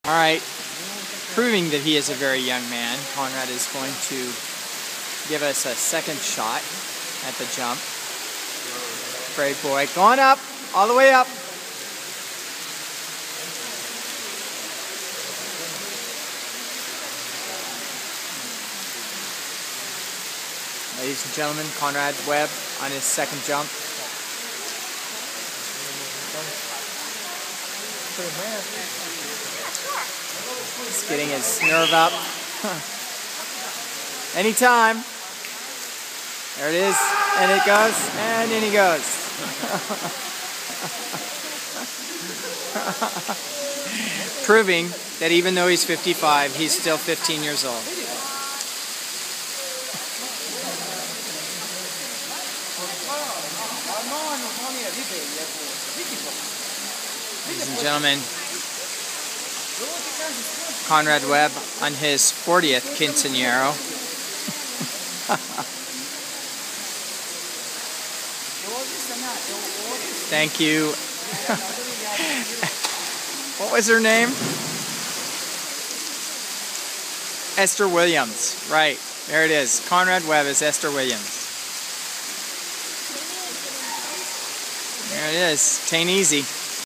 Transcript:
All right, proving that he is a very young man, Conrad is going to give us a second shot at the jump. Brave boy, going up, all the way up. Ladies and gentlemen, Conrad Webb on his second jump. He's getting his nerve up. Anytime. There it is, and it goes, and in he goes. Proving that even though he's 55, he's still 15 years old. Ladies and gentlemen, Conrad Webb on his 40th quinceañero. Thank you. What was her name? Esther Williams. Right, there it is. Conrad Webb is Esther Williams. There it is. Tain't easy.